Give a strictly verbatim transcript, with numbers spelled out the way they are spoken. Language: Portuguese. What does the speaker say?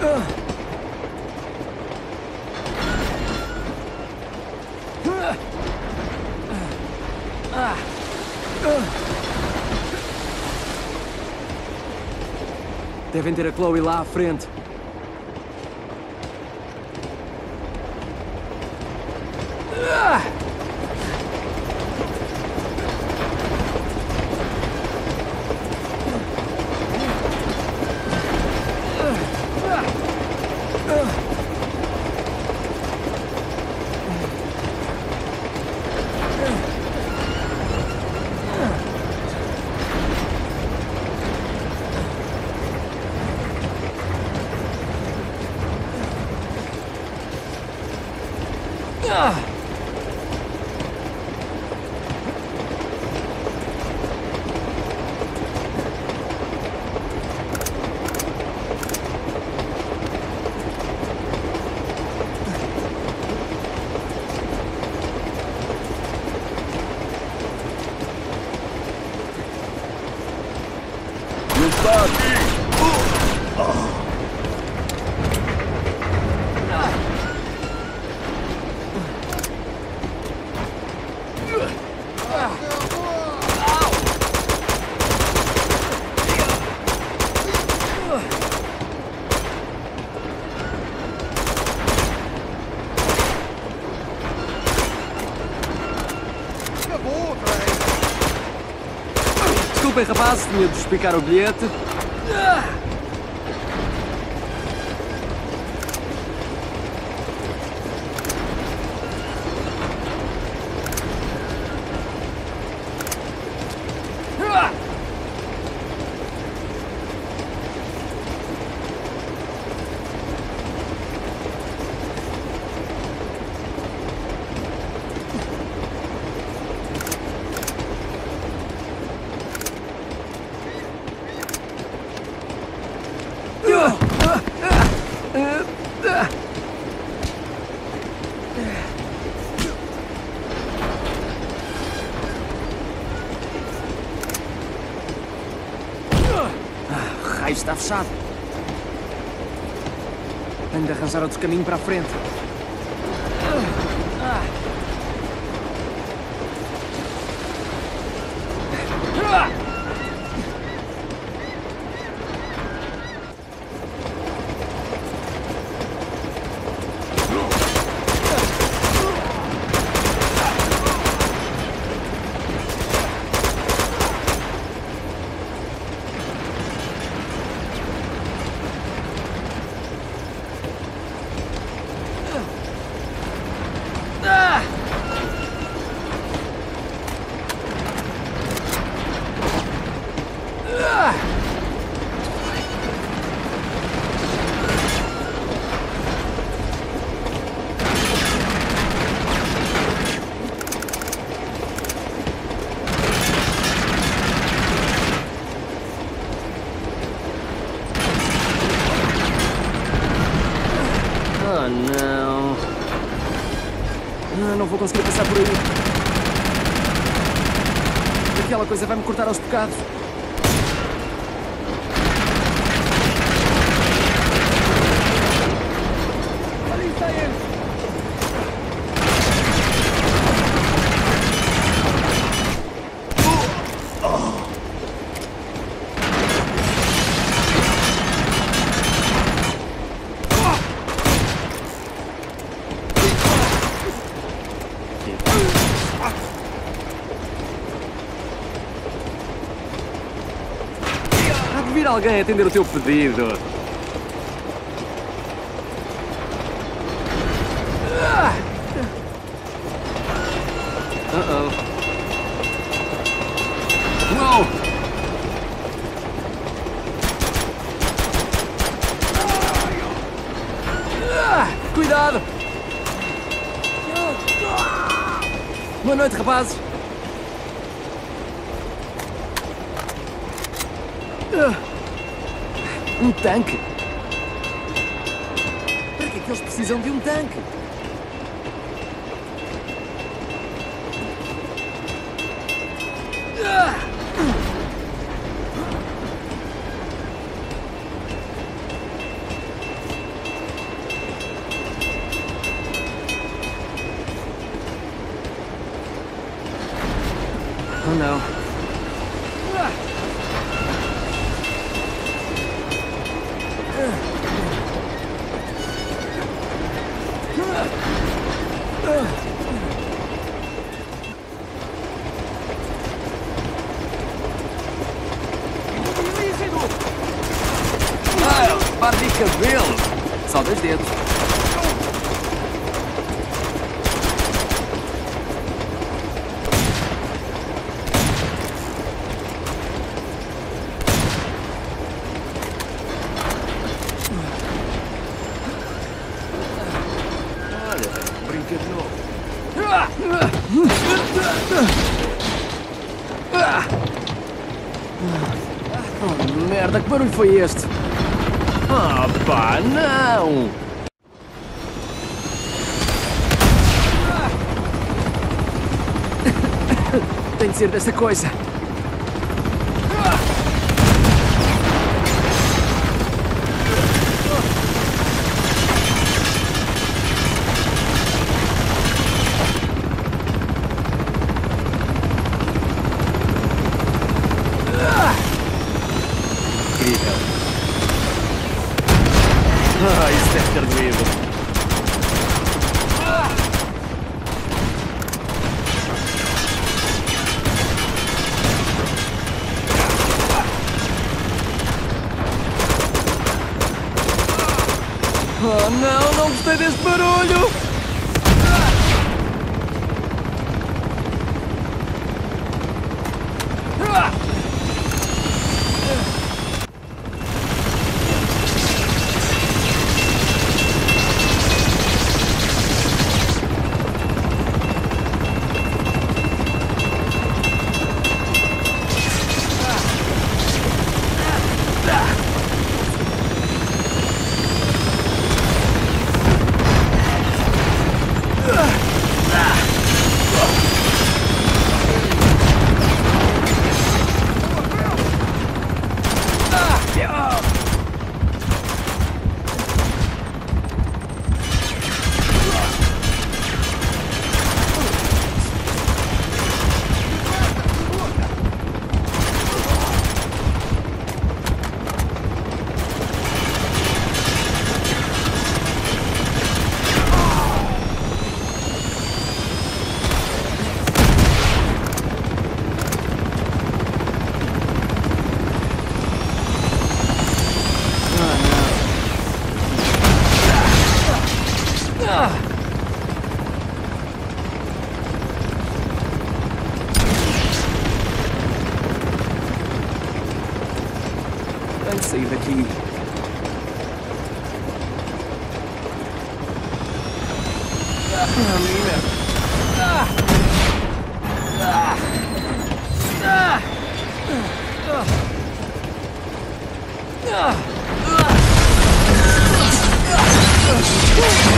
Devem ter a Chloe lá à frente. Está aqui! Desculpem, rapaz, tinha de explicar o bilhete. Está fechado. Tenho de arranjar outro caminho para a frente. Oh, não. Ah, não vou conseguir passar por aí. Aquela coisa vai me cortar aos bocados. Olha isso aí! Há de vir alguém atender o teu pedido. Uh-oh. Uou! Cuidado! Boa noite, rapazes. Um tanque? Para que é que eles precisam de um tanque? Par de cabelo. Só dois dedos. Olha, brinca de novo. Oh, merda, que barulho foi este? Ah, pá, não! Tem de ser dessa coisa. Incrível. Ah, isso deve ter doído. Oh, não, não gostei desse barulho! Tenho que sair daqui. Ah, merda. Ah! Ah! Ah! Ah! Ah! Ah!